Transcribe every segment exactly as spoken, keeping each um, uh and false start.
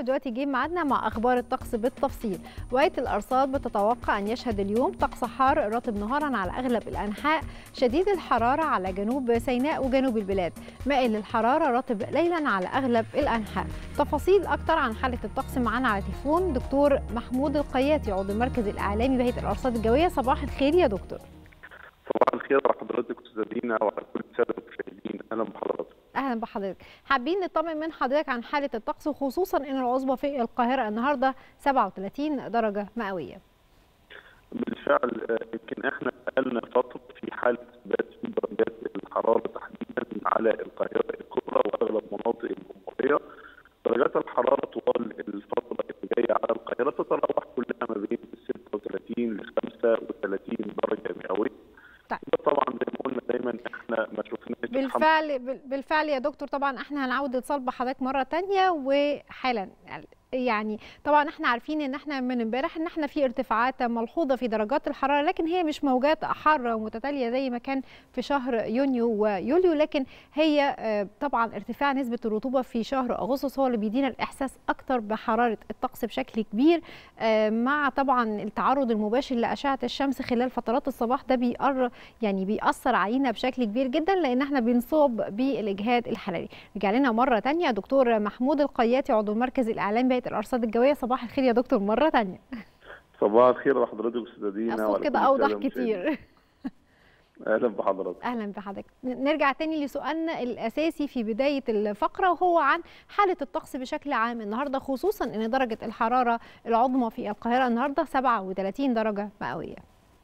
دلوقتي جه ميعادنا مع اخبار الطقس بالتفصيل. وقايه الارصاد بتتوقع ان يشهد اليوم طقس حار رطب نهارا على اغلب الانحاء، شديد الحراره على جنوب سيناء وجنوب البلاد، مائل للحراره رطب ليلا على اغلب الانحاء. تفاصيل اكتر عن حاله الطقس معانا على تليفون دكتور محمود القياتي عضو المركز الاعلامي بهيئه الارصاد الجويه. صباح الخير يا دكتور. صباح الخير على حضرتك استاذه دينا وعلى كل الساده المشاهدين. اهلا بحضرتك. اهلا بحضرتك. حابين نطمن من حضرتك عن حاله الطقس، وخصوصا ان العظمى في القاهره النهارده سبعة وثلاثين درجه مئويه. بالفعل يمكن احنا بقالنا فتره في حاله ثبات في درجات الحراره تحديدا على القاهره الكبرى واغلب مناطق الجمهوريه. درجات الحراره طوال الفتره اللي جايه على القاهره تتراوح كلها ما بين ستة وثلاثين ل خمسة وثلاثين درجه مئويه. طيب. طبعا زي ما قلنا دايما احنا ما شفناش بالفعل بالفعل يا دكتور. طبعا احنا هنعود اتصال بحضرتك مره ثانيه وحالا. يعني طبعا احنا عارفين ان احنا من امبارح ان احنا في ارتفاعات ملحوظه في درجات الحراره، لكن هي مش موجات حاره متتاليه زي ما كان في شهر يونيو ويوليو، لكن هي طبعا ارتفاع نسبه الرطوبه في شهر اغسطس هو اللي بيدينا الاحساس اكتر بحراره الطقس بشكل كبير، مع طبعا التعرض المباشر لاشعه الشمس خلال فترات الصباح. ده بيقر يعني بيأثر علينا بشكل كبير جدا لان احنا بنصاب بالاجهاد الحراري. رجع لنا مره ثانيه دكتور محمود القياتي عضو المركز الاعلامي بهيئه الارصاد الجويه. صباح الخير يا دكتور مره ثانيه. صباح الخير على حضرتك استاذه دينا. الصوت كده اوضح كتير. اهلا بحضرتك. اهلا بحضرتك. نرجع تاني لسؤالنا الاساسي في بدايه الفقره، وهو عن حاله الطقس بشكل عام النهارده، خصوصا ان درجه الحراره العظمى في القاهره النهارده سبعة وثلاثين درجه مئويه.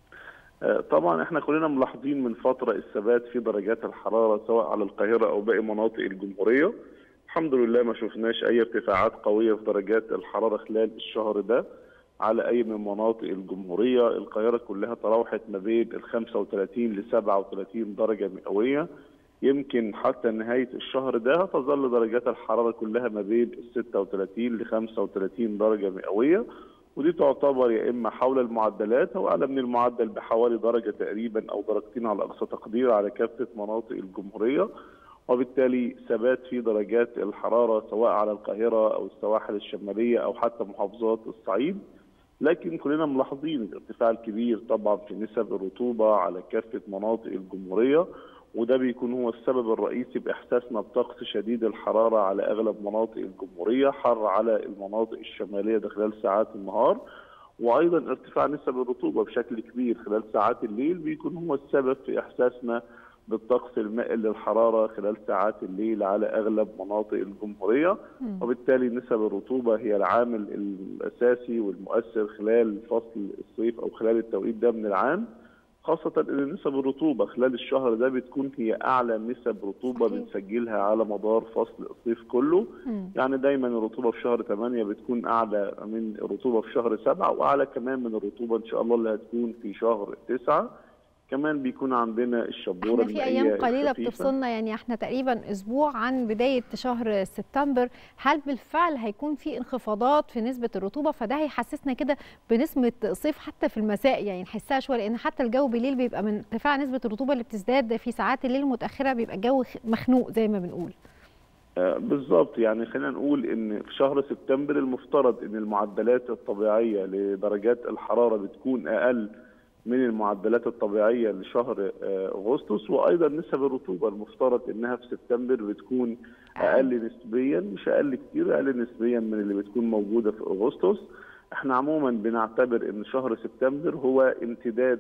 طبعا احنا كلنا ملاحظين من فتره الثبات في درجات الحراره سواء على القاهره او باقي مناطق الجمهوريه. الحمد لله ما شفناش اي ارتفاعات قويه في درجات الحراره خلال الشهر ده على اي من مناطق الجمهوريه. القاهره كلها تراوحت ما بين ال خمسة وثلاثين ل سبعة وثلاثين درجه مئويه. يمكن حتى نهايه الشهر ده تظل درجات الحراره كلها ما بين ال ستة وثلاثين ل خمسة وثلاثين درجه مئويه، ودي تعتبر يا اما حول المعدلات او اعلى من المعدل بحوالي درجه تقريبا او درجتين على اقصى تقدير على كافه مناطق الجمهوريه. وبالتالي ثبات في درجات الحراره سواء على القاهره او السواحل الشماليه او حتى محافظات الصعيد. لكن كلنا ملاحظين الارتفاع الكبير طبعا في نسب الرطوبه على كافه مناطق الجمهوريه، وده بيكون هو السبب الرئيسي باحساسنا بطقس شديد الحراره على اغلب مناطق الجمهوريه، حر على المناطق الشماليه ده خلال ساعات النهار، وايضا ارتفاع نسب الرطوبه بشكل كبير خلال ساعات الليل بيكون هو السبب في احساسنا بالطقس المائل للحراره خلال ساعات الليل على اغلب مناطق الجمهوريه. وبالتالي نسب الرطوبه هي العامل الاساسي والمؤثر خلال فصل الصيف او خلال التوقيت ده من العام، خاصه ان نسب الرطوبه خلال الشهر ده بتكون هي اعلى نسب رطوبه صحيح. بنسجلها على مدار فصل الصيف كله. مم. يعني دايما الرطوبه في شهر ثمانية بتكون اعلى من الرطوبه في شهر سبعة، واعلى كمان من الرطوبه ان شاء الله اللي هتكون في شهر تسعة. كمان بيكون عندنا الشبوره احنا في ايام قليله بتفصلنا، يعني احنا تقريبا اسبوع عن بدايه شهر سبتمبر. هل بالفعل هيكون في انخفاضات في نسبه الرطوبه؟ فده هيحسسنا كده بنسمه صيف حتى في المساء، يعني نحسها شويه، لان حتى الجو بالليل بيبقى من ارتفاع نسبه الرطوبه اللي بتزداد في ساعات الليل المتاخره بيبقى الجو مخنوق زي ما بنقول. آه بالظبط. يعني خلينا نقول ان في شهر سبتمبر المفترض ان المعدلات الطبيعيه لدرجات الحراره بتكون اقل من المعدلات الطبيعيه لشهر اغسطس، وايضا نسب الرطوبه المفترض انها في سبتمبر بتكون اقل نسبيا، مش اقل كتير، اقل نسبيا من اللي بتكون موجوده في اغسطس. احنا عموما بنعتبر ان شهر سبتمبر هو امتداد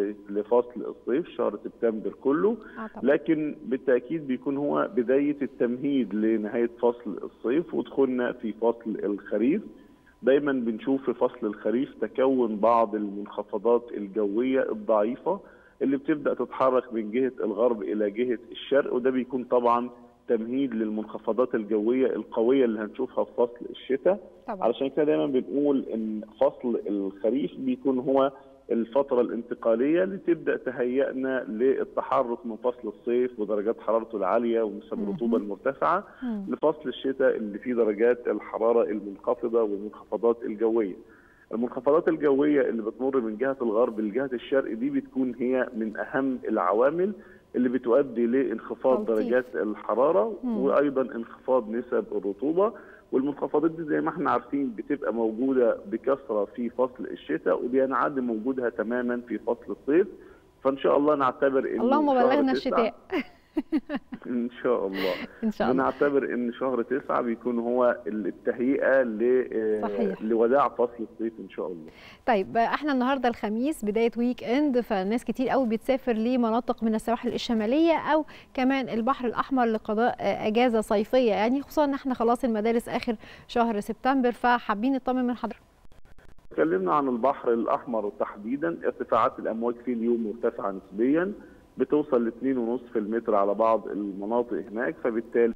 لفصل الصيف، شهر سبتمبر كله، لكن بالتاكيد بيكون هو بدايه التمهيد لنهايه فصل الصيف ودخولنا في فصل الخريف. دايما بنشوف في فصل الخريف تكون بعض المنخفضات الجويه الضعيفه اللي بتبدا تتحرك من جهه الغرب الى جهه الشرق، وده بيكون طبعا تمهيد للمنخفضات الجويه القويه اللي هنشوفها في فصل الشتاء. علشان كده دايما بنقول ان فصل الخريف بيكون هو الفتره الانتقاليه اللي تبدا تهيئنا للتحرك من فصل الصيف ودرجات حرارته العاليه ونسب الرطوبه المرتفعه لفصل الشتاء اللي فيه درجات الحراره المنخفضه والمنخفضات الجويه. المنخفضات الجويه اللي بتمر من جهه الغرب لجهه الشرق دي بتكون هي من اهم العوامل اللي بتؤدي لانخفاض درجات الحراره وايضا انخفاض نسب الرطوبه. والمنخفضات دي زي ما احنا عارفين بتبقى موجوده بكثره في فصل الشتاء وبينعدم وجودها تماما في فصل الصيف. فان شاء الله نعتبر ان اللهم بلغنا الشتاء ان شاء الله ان شاء الله بنعتبر ان شهر تسعة بيكون هو التهيئه ل لوداع فصل الصيف ان شاء الله. طيب احنا النهارده الخميس بدايه ويك اند، فالناس كتير قوي بتسافر لمناطق من السواحل الشماليه او كمان البحر الاحمر لقضاء اجازه صيفيه، يعني خصوصا ان احنا خلاص المدارس اخر شهر سبتمبر، فحابين نطمن من حضرتك. اتكلمنا عن البحر الاحمر تحديدا، ارتفاعات الامواج فيه اليوم مرتفعه نسبيا بتوصل ل اتنين ونص في المتر على بعض المناطق هناك، فبالتالي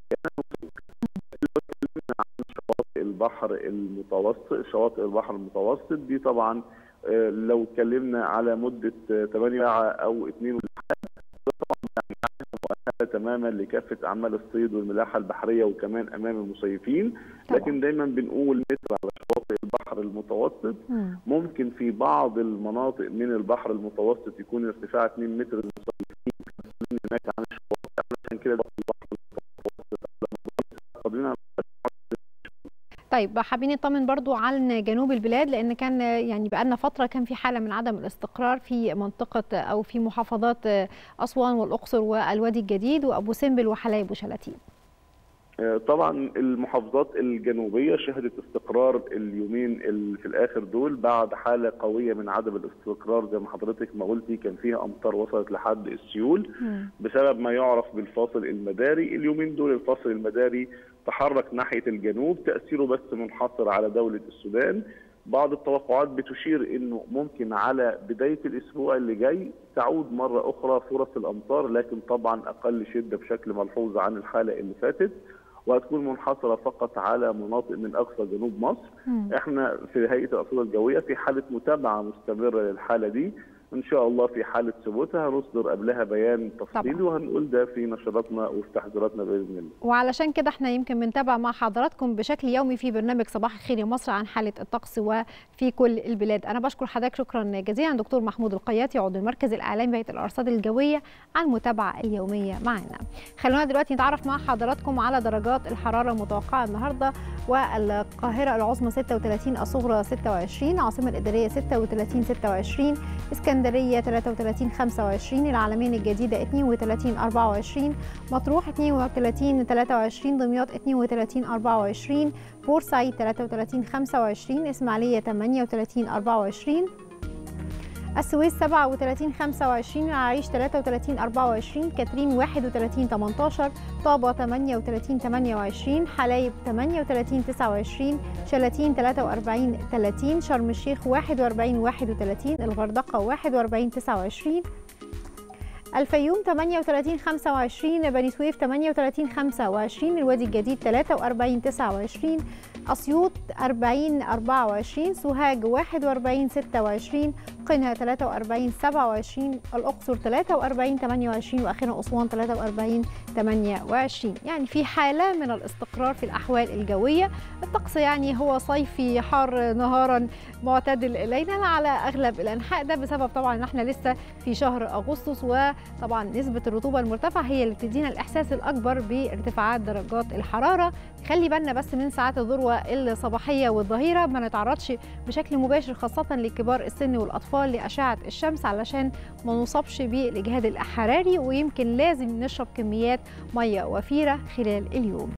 اتكلمنا عن شواطئ البحر المتوسط، شواطئ البحر المتوسط دي طبعا لو اتكلمنا على مده ثمانية ساعة او اتنين طبعا يعني مؤهله تماما لكافه اعمال الصيد والملاحه البحريه وكمان امام المصيفين، لكن دايما بنقول متر على شواطئ البحر المتوسط. ممكن في بعض المناطق من البحر المتوسط يكون ارتفاع اتنين متر للمصيفين هناك عن الشواطئ، عشان كده البحر المتوسط. طيب حابين نطمن برضو عن جنوب البلاد، لان كان يعني بقالنا فتره كان في حاله من عدم الاستقرار في منطقه او في محافظات اسوان والاقصر والوادي الجديد وابو سمبل وحلايب وشلاتين. طبعا المحافظات الجنوبيه شهدت استقرار اليومين اللي في الاخر دول بعد حاله قويه من عدم الاستقرار زي ما حضرتك ما قلتي، كان فيها امطار وصلت لحد السيول بسبب ما يعرف بالفاصل المداري. اليومين دول الفاصل المداري تحرك ناحيه الجنوب، تاثيره بس منحصر على دوله السودان. بعض التوقعات بتشير انه ممكن على بدايه الاسبوع اللي جاي تعود مره اخرى فرص الامطار، لكن طبعا اقل شده بشكل ملحوظ عن الحاله اللي فاتت، وهتكون منحصره فقط على مناطق من اقصى جنوب مصر. م. احنا في هيئه الارصاد الجويه في حاله متابعه مستمره للحاله دي، ان شاء الله في حاله ثبوتها هنصدر قبلها بيان تفصيلي وهنقول ده في نشراتنا وفي تحذيراتنا باذن الله. وعلشان كده احنا يمكن بنتابع مع حضراتكم بشكل يومي في برنامج صباح الخير يا مصر عن حاله الطقس وفي كل البلاد. انا بشكر حضرتك شكرا جزيلا دكتور محمود القياتي عضو المركز الاعلامي بهيئه الارصاد الجويه على المتابعه اليوميه معنا. خلونا دلوقتي نتعرف مع حضراتكم على درجات الحراره المتوقعه النهارده. والقاهره العظمى ستة وتلاتين، الصغرى ستة وعشرين، العاصمه الاداريه ستة وتلاتين ستة وعشرين، اسكندريه تلاتة وتلاتين خمسة وعشرين، العلمين الجديده اتنين وتلاتين أربعة وعشرين، مطروح اتنين وتلاتين تلاتة وعشرين، دمياط اتنين وتلاتين أربعة وعشرين، بورسعيد تلاتة وتلاتين خمسة وعشرين، اسماعيليه تمانية وتلاتين أربعة وعشرين، السويس سبعة وتلاتين خمسة وعشرين، العريش تلاتة وتلاتين أربعة وعشرين، كاترين واحد وتلاتين تمنتاشر، طابة تمانية وتلاتين تمانية وعشرين، حلايب تمانية وتلاتين تسعة وعشرين، شلاتين تلاتة وأربعين تلاتين، شرم الشيخ واحد وأربعين واحد وتلاتين، الغردقة واحد وأربعين تسعة وعشرين، الفيوم تمانية وتلاتين خمسة وعشرين، بني سويف تمانية وتلاتين خمسة وعشرين، الوادي الجديد تلاتة وأربعين تسعة وعشرين، أسيوط أربعين أربعة وعشرين، سوهاج واحد وأربعين ستة وعشرين، قنا تلاتة وأربعين سبعة وعشرين، الأقصر تلاتة وأربعين تمانية وعشرين، وأخيرا أسوان تلاتة وأربعين تمانية وعشرين. يعني في حالة من الاستقرار في الأحوال الجوية. الطقس يعني هو صيفي حار نهارا معتدل ليلا على أغلب الأنحاء، ده بسبب طبعا إن احنا لسه في شهر أغسطس، وطبعا نسبة الرطوبة المرتفعة هي اللي بتدينا الإحساس الأكبر بارتفاعات درجات الحرارة. خلي بالنا بس من ساعات الذروة الصباحية والظهيرة، ما نتعرضش بشكل مباشر خاصة لكبار السن والأطفال لأشعة الشمس علشان ما نصابش بالإجهاد الحراري، ويمكن لازم نشرب كميات مياه وفيرة خلال اليوم.